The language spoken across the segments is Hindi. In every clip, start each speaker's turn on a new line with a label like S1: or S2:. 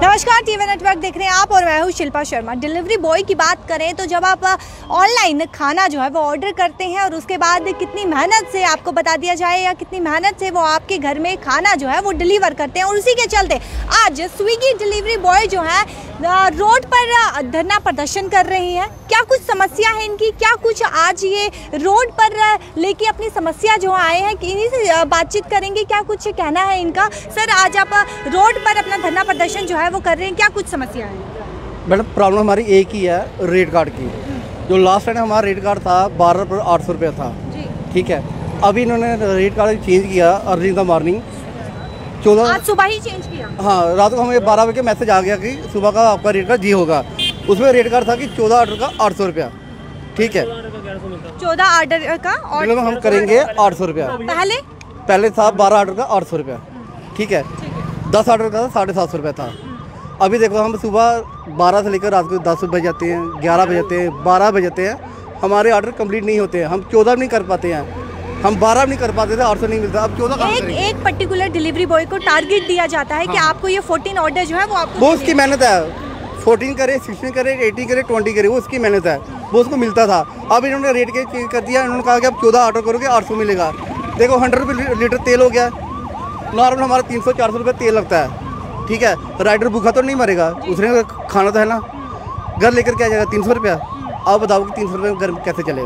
S1: नमस्कार, टीवी नेटवर्क देख रहे हैं आप और मैं हूँ शिल्पा शर्मा। डिलीवरी बॉय की बात करें तो जब आप ऑनलाइन खाना जो है वो ऑर्डर करते हैं और उसके बाद कितनी मेहनत से आपको बता दिया जाए या कितनी मेहनत से वो आपके घर में खाना जो है वो डिलीवर करते हैं, और उसी के चलते आज स्विगी डिलीवरी बॉय जो है रोड पर धरना प्रदर्शन कर रही हैं। क्या कुछ समस्या है इनकी, क्या कुछ आज ये रोड पर लेके अपनी समस्या जो आए हैं इन्हीं से बातचीत करेंगे। क्या कुछ कहना है इनका। सर, आज आप रोड पर अपना धरना प्रदर्शन जो है वो कर रहे हैं, क्या कुछ समस्या है?
S2: मैडम, प्रॉब्लम हमारी एक ही है, रेट कार्ड की। जो लास्ट टाइम हमारा रेट कार्ड था 12 पर 800 रुपया था, ठीक है। अभी इन्होंने रेट कार्ड चेंज किया अर्ली इन द मॉर्निंग 14,
S1: आज सुबह ही चेंज किया।
S2: हाँ, रात को हमें 12 बजे मैसेज आ गया कि सुबह का आपका रेट कार्ड जी होगा। उसमें रेट कार्ड था कि 14 ऑर्डर का 800 रुपया, ठीक है।
S1: 14 ऑर्डर का और
S2: हम करेंगे 800 रुपया। पहले था 12 ऑर्डर का 800 रुपया, ठीक है। 10 ऑर्डर का 750 रुपया था। अभी देखो, हम सुबह 12 से लेकर रात को 10 बजे जाते हैं, 11 बजे जाते हैं, 12 बजे जाते हैं, हमारे ऑर्डर कंप्लीट नहीं होते हैं। हम 14 नहीं कर पाते हैं, हम 12 नहीं कर पाते थे, 800 नहीं मिलता। अब 14
S1: एक पर्टिकुलर डिलीवरी बॉय को टारगेट दिया जाता है कि आपको ये 14 ऑर्डर जो है वो आपको,
S2: वो उसकी मेहनत है। 14 करे, 16 करे, 18 करे, 20 करे, वो उसकी मेहनत है, वो उसको मिलता था। अब इन्होंने रेट के चेंज कर दिया। इन्होंने कहा कि अब 14 ऑर्डर करोगे 800 मिलेगा। देखो, 100 रुपये लीटर तेल हो गया। नॉर्मल हमारा 300-400 रुपये तेल लगता है, ठीक है। राइडर भूखा तो नहीं मरेगा, उसने खाना तो है ना। घर लेकर क्या जाएगा 300 रुपया। आप बताओ कि 300 रुपये में घर कैसे चलेगा?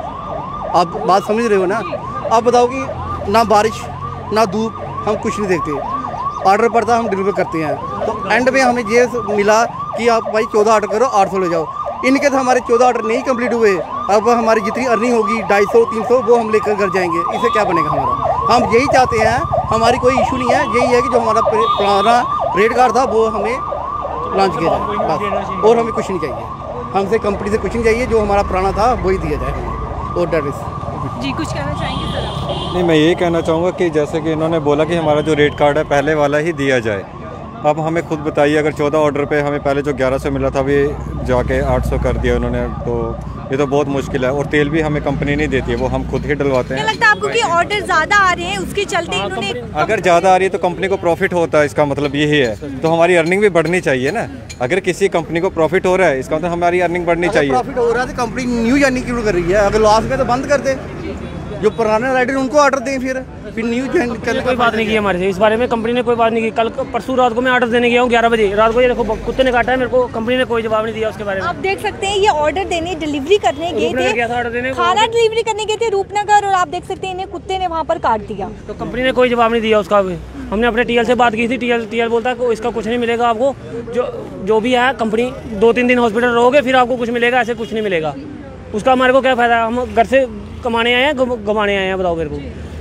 S2: आप बात समझ रहे हो ना। आप बताओ कि ना बारिश ना धूप, हम कुछ नहीं देखते। ऑर्डर पड़ता हम डिलीवर करते हैं। तो एंड में हमें ये मिला कि आप भाई 14 ऑर्डर करो 800 ले जाओ। इनके तो हमारे 14 ऑर्डर नहीं कंप्लीट हुए। अब हमारी जितनी अर्निंग होगी 250-300 वो हम लेकर घर जाएंगे। इससे क्या बनेगा हमारा? हम यही चाहते हैं, हमारी कोई इशू नहीं है। यही है कि जो हमारा पुराना रेट कार्ड था वो हमें लॉन्च किया जाए बस, और हमें कुछ नहीं चाहिए। हमसे कंपनी से कुछ नहीं चाहिए, जो हमारा पुराना था वही दिया जाए हमें। और डेट
S1: जी, कुछ कहना चाहेंगे सर?
S3: नहीं, मैं ये कहना चाहूँगा कि जैसे कि इन्होंने बोला कि हमारा जो रेट कार्ड है पहले वाला ही दिया जाए। अब हमें खुद बताइए, अगर 14 ऑर्डर पे हमें पहले जो 1100 मिला था अभी जाके 800 कर दिया उन्होंने, तो ये तो बहुत मुश्किल है। और तेल भी हमें कंपनी नहीं देती है, वो हम खुद ही डलवाते हैं।
S1: क्या लगता है आपको कि ऑर्डर ज़्यादा आ रहे हैं उसके चलते इन्होंने?
S3: अगर ज़्यादा आ रही है तो कंपनी को प्रॉफिट होता है, इसका मतलब यही है। तो हमारी अर्निंग भी बढ़नी चाहिए ना। अगर किसी कंपनी को प्रॉफिट हो रहा है, इसका मतलब हमारी अर्निंग बढ़नी चाहिए।
S2: प्रॉफिट हो रहा है तो कंपनी न्यू ज्वाइनिंग क्यों कर रही है? अगर लॉस में तो बंद कर दे, जो पुराने राइडर उनको ऑर्डर दें, फिर न्यू ज्वाइन करने।
S4: कोई बात नहीं की हमारे से इस बारे में, कंपनी ने कोई बात नहीं की। कल परसों रात को मैं ऑर्डर देने गया हूँ 11 बजे रात को, ये देखो कुत्ते ने काटा है मेरे को। कंपनी ने कोई जवाब नहीं दिया उसके बारे में।
S1: आप देख सकते हैं, ये ऑर्डर देने डिलीवरी करने गए थे, खाना डिलीवरी करने गए थे रूपनगर, और आप देख सकते हैं इन्हें कुत्ते ने वहाँ पर काट दिया।
S4: तो कंपनी ने कोई जवाब नहीं दिया उसका। हमने अपने टीएल से बात की थी, टीएल बोलता है इसका कुछ नहीं मिलेगा आपको। जो भी है कंपनी 2-3 दिन हॉस्पिटल रहोगे फिर आपको कुछ मिलेगा, ऐसे कुछ नहीं मिलेगा। उसका हमारे को क्या फ़ायदा? हम घर से कमाने आए हैं, गंवाने आए हैं? बताओ मेरे को।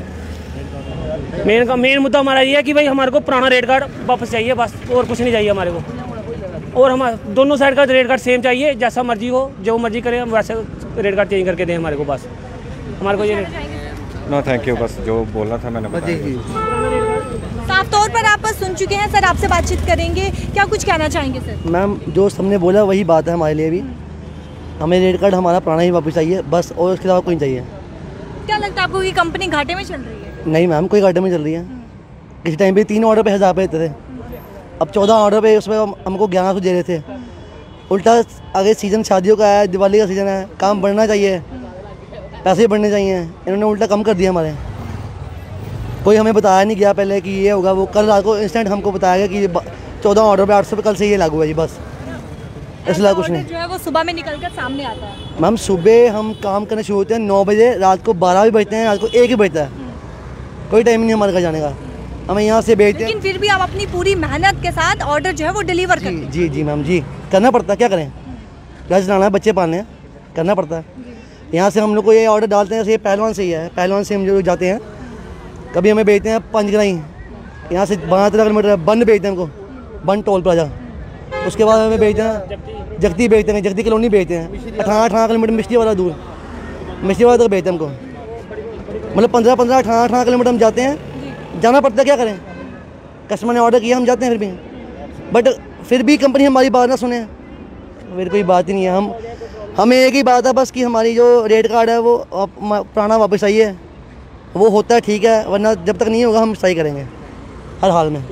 S4: मेन मुद्दा हमारा ये है कि भाई हमारे को पुराना रेट कार्ड वापस चाहिए, बस, और कुछ नहीं चाहिए हमारे को। और हम दोनों साइड का रेट कार्ड सेम चाहिए, जैसा मर्जी हो, जो मर्जी करें हम वैसे रेट कार्ड चेंज करके दें हमारे को, बस। हमारे को ये
S3: नो थैंक यू, बस जो बोलना था मैंने बताया।
S1: साफ तौर पर आप सुन चुके हैं सर, आपसे बातचीत करेंगे, क्या कुछ कहना चाहेंगे सर?
S5: मैम, जो हमने बोला वही बात है हमारे लिए भी। हमें रेट कार्ड हमारा पुराना ही वापस चाहिए, बस, और उसके अलावा कोई नहीं चाहिए।
S1: क्या लगता है आपको कि कंपनी घाटे में चल रही है?
S5: नहीं मैम, कोई घाटे में चल रही है। किसी टाइम पे 3 ऑर्डर पे 1000 रुपये देते थे, अब 14 ऑर्डर पे उसमें हमको 1100 दे रहे थे। उल्टा आगे सीज़न शादियों का है, दिवाली का सीज़न है, काम बढ़ना चाहिए, पैसे बढ़ने चाहिए। इन्होंने उल्टा कम कर दिया हमारे। कोई हमें बताया नहीं गया पहले कि ये होगा वो। कल रात को इंस्टेंट हमको बताया गया कि 14 ऑर्डर पे 800 रुपये कल से ये लागू है जी, बस। इसलिए कुछ नहीं
S1: जो है वो सुबह में निकल कर सामने आता है।
S5: मैम, सुबह हम काम करना शुरू होते हैं 9 बजे, रात को 12 भी बजते हैं, रात को 1 ही बजता है। कोई टाइम नहीं हमारे घर जाने का, हमें यहाँ से भेजते हैं।
S1: लेकिन फिर भी आप अपनी पूरी मेहनत के साथ ऑर्डर जो है वो डिलीवर करते हैं।
S5: जी जी मैम जी, करना पड़ता है, क्या करें? घर चलाना है, बच्चे पालने हैं, करना पड़ता है। यहाँ से हम लोग को ये ऑर्डर डालते हैं, जैसे पहलवान से ही है, पहलवान से हम जो जाते हैं, कभी हमें भेजते हैं पंचगराई, यहाँ से 12 किलोमीटर बंद भेजते हैं हमको, बंद टोल प्लाजा। उसके बाद हमें भेजते हैं जगती, भेजते हैं जगती कॉलोनी, भेजते हैं 18 किलोमीटर मिश्री वाला दूर, मिश्री वाला तक भेजते हैं हमको। मतलब 15 18 किलोमीटर हम जाते हैं, जाना पड़ता है, क्या करें? कस्टमर ने ऑर्डर किया, हम जाते हैं फिर भी, बट फिर भी कंपनी हमारी बात ना सुने, फिर कोई बात ही नहीं है। हमें एक ही बात है बस कि हमारी जो रेट कार्ड है वो पुराना वापस चाहिए, वो होता है ठीक है, वरना जब तक नहीं होगा हम सही करेंगे हर हाल में।
S1: आपको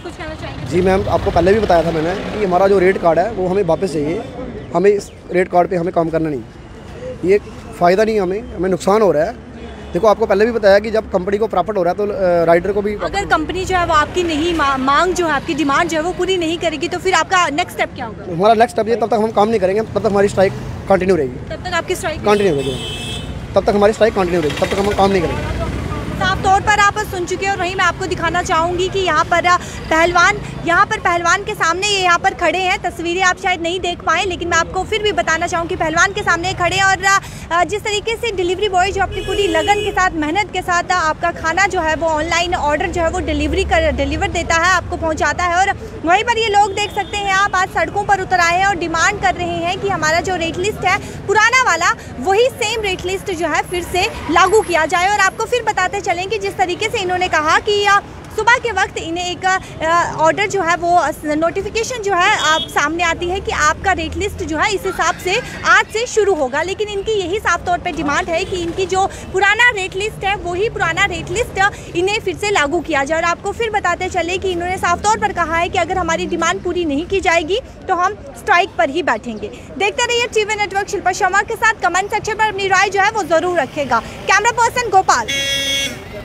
S1: कुछ कहना चाहेंगे?
S6: जी मैम, आपको पहले भी बताया था मैंने कि हमारा जो रेट कार्ड है वो हमें वापस चाहिए। हमें इस रेट कार्ड पे हमें काम करना नहीं, ये फ़ायदा नहीं, हमें नुकसान हो रहा है। देखो आपको पहले भी बताया कि जब कंपनी को प्रॉफिट हो रहा है तो राइडर को भी।
S1: अगर कंपनी जो है वो आपकी नहीं मांग जो है, आपकी डिमांड जो है वो पूरी नहीं करेगी तो फिर आपका नेक्स्ट स्टेप क्या होगा?
S6: हमारा नेक्स्ट स्टेप ये, तब तक हम काम नहीं करेंगे, तब तक हमारी स्ट्राइक कंटिन्यू रहेगी।
S1: तब तक आपकी स्ट्राइक
S6: कंटिन्यू रहेगी, तब तक हमारी स्ट्राइक कंटिन्यू रहेगी, तब तक हम काम नहीं करेंगे।
S1: साफ तौर पर आप सुन चुके हैं और वहीं मैं आपको दिखाना चाहूँगी कि यहाँ पर पहलवान के सामने ये यहाँ पर खड़े हैं। तस्वीरें आप शायद नहीं देख पाए, लेकिन मैं आपको फिर भी बताना चाहूँ कि पहलवान के सामने खड़े हैं और जिस तरीके से डिलीवरी बॉय जो अपनी पूरी लगन के साथ, मेहनत के साथ आपका खाना जो है वो ऑनलाइन ऑर्डर जो है वो डिलीवर देता है, आपको पहुँचाता है। और वहीं पर ये लोग देख सकते हैं आप, आज सड़कों पर उतर आए हैं और डिमांड कर रहे हैं कि हमारा जो रेट लिस्ट है पुराना वाला, वही सेम रेट लिस्ट जो है फिर से लागू किया जाए। और आपको फिर बताते चलें कि जिस तरीके से इन्होंने कहा कि सुबह के वक्त इन्हें एक ऑर्डर जो है वो नोटिफिकेशन जो है आप सामने आती है कि आपका रेट लिस्ट जो है इस हिसाब से आज से शुरू होगा, लेकिन इनकी यही साफ तौर पे डिमांड है कि इनकी जो पुराना रेट लिस्ट है वही पुराना रेट लिस्ट इन्हें फिर से लागू किया जाए। और आपको फिर बताते चले कि इन्होंने साफ तौर पर कहा है कि अगर हमारी डिमांड पूरी नहीं की जाएगी तो हम स्ट्राइक पर ही बैठेंगे। देखते रहिए टीवी नेटवर्क। शिल्पा शर्मा के साथ कमेंट सेक्शन पर अपनी राय जो है वो जरूर रखेगा। Camera person Gopal.